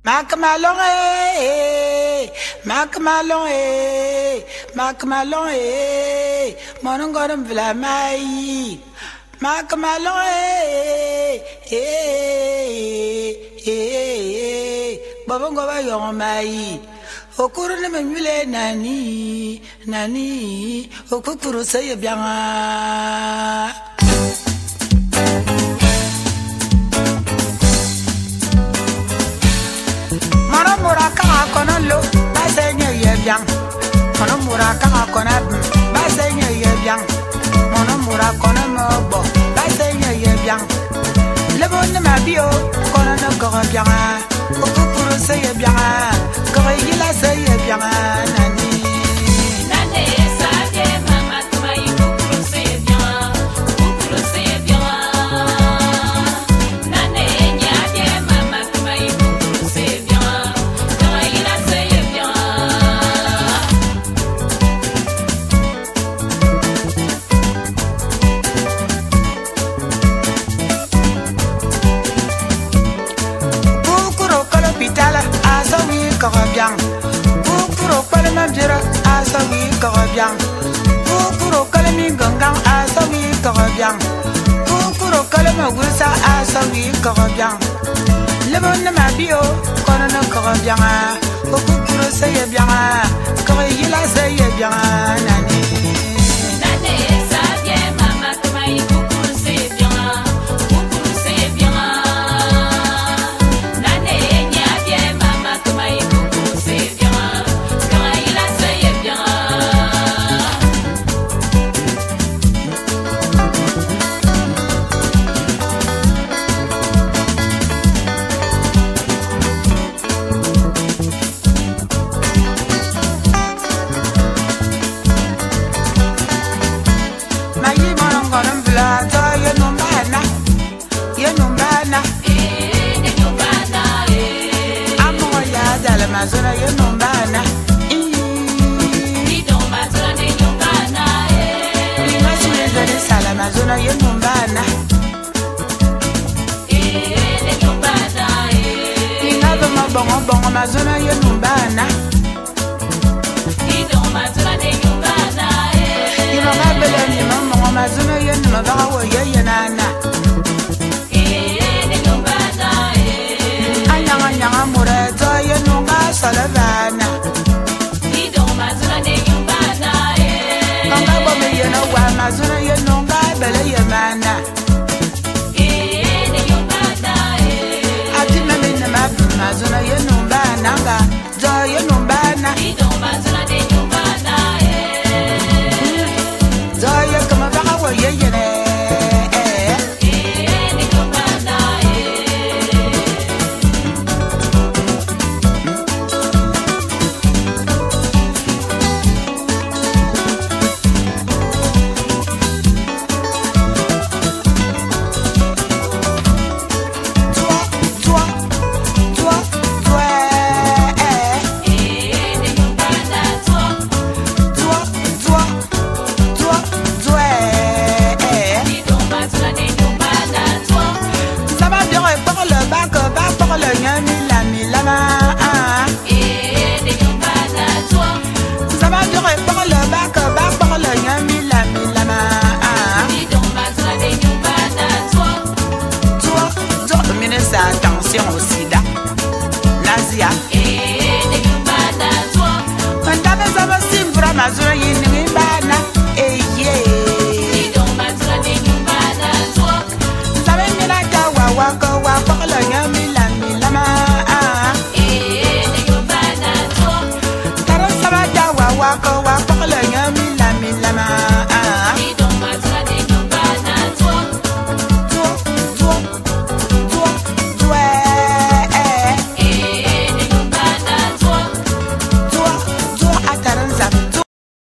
Macmalon, Macmalon, Macmalon, Monongorum Vlamai, Macmalon, Bobongova Yomai, Okurumule Nani, Okuru say bien. Muraka kono lo basenye yebian mono muraka kono basenye yebian mono muraka kono mobo basenye yebian lebo ne mabio kono no ko bien o kukuru se yebian ko yila se yebian nani nane sa de mama tumai kukuru se yebian kukuru se yebian nane nya de mama tumai kukuru se yebian bien. Pour palma jira asawi bien. Pour kalami gangang asawi bien. Pour kalama gusa asawi bien. Le bon ma bio kono no bien. Pour sey bien. Ko yila sey bien nani. Nane sa bien mama tumai pour sey bien. Pour sey bien. Nane nya bien mama tumai Mazona yenumbana Ido mazona yenumbana Imasuye sala mazona yenumbana Yenumbana Ingaba mabongo mazona yenumbana Ido mazona yenumbana Imabele ni mabongo mazona yenumbana wo yeyenana Yenumbana Anyanga murezo yenunga salavana Ido mazona yenumbana Manga bome yena wa mazona yenunga bele yemana Yenumbana Atima mena mabu mazona yenumbana nga zo yenumbana Ido mazona yenumbana zo yekama baka wo yeyene Lama